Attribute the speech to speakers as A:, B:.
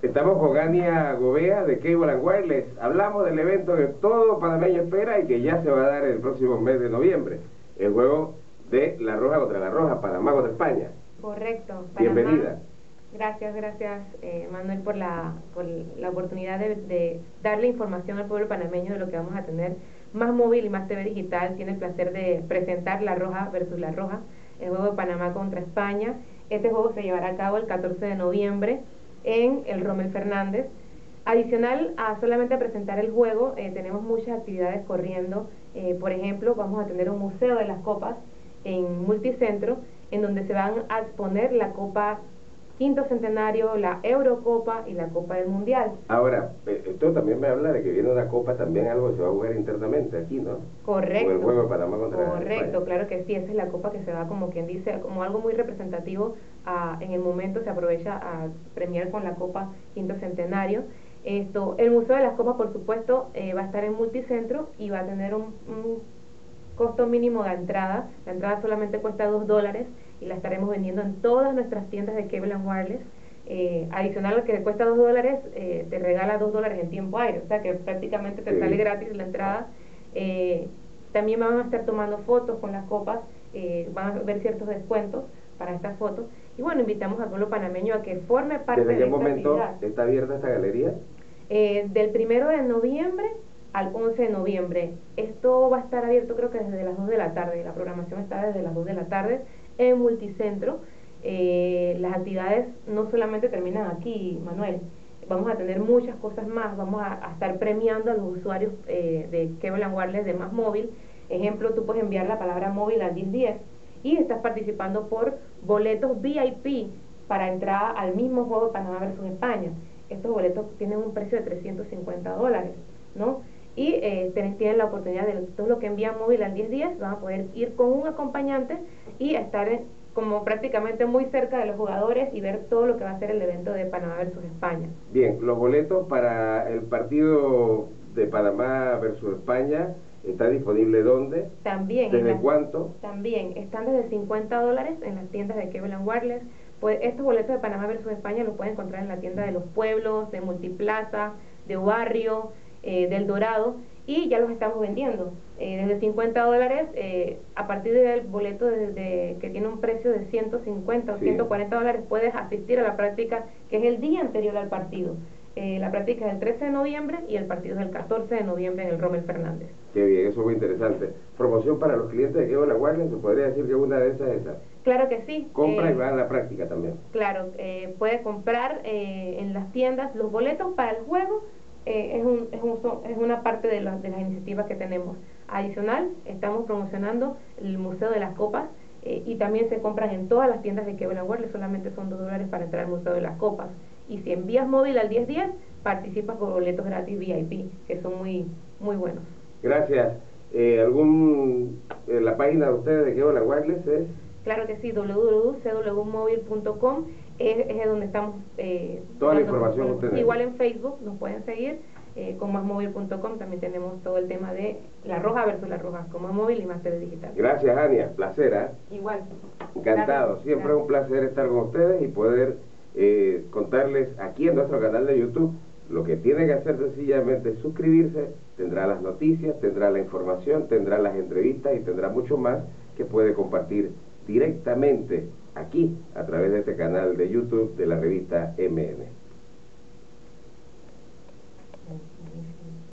A: Estamos con Ania Gobea de Cable and Wireless. Hablamos del evento que todo panameño espera y que ya se va a dar el próximo mes de noviembre. El juego de La Roja contra La Roja, Panamá contra España.
B: Correcto. Panamá.
A: Bienvenida.
B: Gracias, Manuel, por la oportunidad de darle información al pueblo panameño de lo que vamos a tener. Más Móvil y Más TV Digital tiene el placer de presentar La Roja versus La Roja, el juego de Panamá contra España. Este juego se llevará a cabo el 14 de noviembre en el Rommel Fernández. Adicional a solamente presentar el juego, tenemos muchas actividades corriendo. Por ejemplo, vamos a tener un museo de las copas en Multicentro, en donde se van a exponer la Copa Quinto Centenario, la Eurocopa y la Copa del Mundial.
A: Ahora, esto también me habla de que viene una copa, también algo que se va a jugar internamente aquí, ¿no?
B: Correcto.
A: O el juego de Panamá contra
B: Correcto,
A: España.
B: Claro que sí, esa es la copa que se va, como quien dice, como algo muy representativo. En el momento se aprovecha a premiar con la Copa Quinto Centenario. El Museo de las Copas, por supuesto, va a estar en Multicentro y va a tener un costo mínimo de entrada. La entrada solamente cuesta $2 y la estaremos vendiendo en todas nuestras tiendas de Cable and Wireless. Adicional al que cuesta $2, te regala $2 en tiempo aire, o sea que prácticamente te sale gratis la entrada. También van a estar tomando fotos con las copas, van a ver ciertos descuentos para estas fotos. Y bueno, invitamos al pueblo panameño a que forme parte de esta actividad.
A: ¿Desde qué momento está abierta esta galería?
B: Del 1 de noviembre al 11 de noviembre. Esto va a estar abierto creo que desde las 2 de la tarde. La programación está desde las 2 de la tarde en Multicentro. Las actividades no solamente terminan aquí, Manuel. Vamos a tener muchas cosas más. Vamos a estar premiando a los usuarios de Cable and Wireless de Más Móvil. Ejemplo, tú puedes enviar la palabra móvil al 1010 y estás participando por boletos VIP para entrada al mismo juego de Panamá versus España. Estos boletos tienen un precio de $350, ¿no? Y tienen la oportunidad de todo lo que envían móvil al 1010, van a poder ir con un acompañante y estar como prácticamente muy cerca de los jugadores y ver todo lo que va a ser el evento de Panamá versus España.
A: Bien, los boletos para el partido de Panamá versus España ¿está disponible dónde?
B: También.
A: ¿Desde cuánto?
B: También, están desde $50 en las tiendas de Cable and Wireless. Pues estos boletos de Panamá versus España los pueden encontrar en la tienda de Los Pueblos, de Multiplaza, de Barrio, del Dorado, y ya los estamos vendiendo desde $50. A partir del boleto que tiene un precio de 150 o $140, puedes asistir a la práctica, que es el día anterior al partido. La práctica es el 13 de noviembre y el partido es el 14 de noviembre en el Rommel Fernández.
A: Qué bien, eso es muy interesante. Promoción para los clientes de Cable and Wireless, ¿se podría decir que una de esas es esa?
B: Claro que sí.
A: Compra y va a la práctica también.
B: Claro, puede comprar en las tiendas los boletos para el juego. Es una parte de las iniciativas que tenemos. Adicional, estamos promocionando el Museo de las Copas, y también se compran en todas las tiendas de Cable and Wireless. Solamente son $2 para entrar al Museo de las Copas. Y si envías móvil al 1010, participas por boletos gratis VIP, que son muy, muy buenos.
A: Gracias. ¿La página de ustedes de Cable and Wireless es?
B: Claro que sí, www.cwmovil.com es donde estamos.
A: Toda la información ustedes.
B: Igual en Facebook nos pueden seguir, con másmóvil.com también tenemos todo el tema de La Roja versus La Roja, con Más Móvil y Más TV Digital.
A: Gracias, Ania, placer, ¿eh?
B: Igual.
A: Encantado,
B: Gracias.
A: siempre es un placer estar con ustedes y poder contarles aquí en nuestro canal de YouTube. Lo que tiene que hacer sencillamente es suscribirse, tendrá las noticias, tendrá la información, tendrá las entrevistas y tendrá mucho más que puede compartir directamente aquí a través de este canal de YouTube de la revista MN.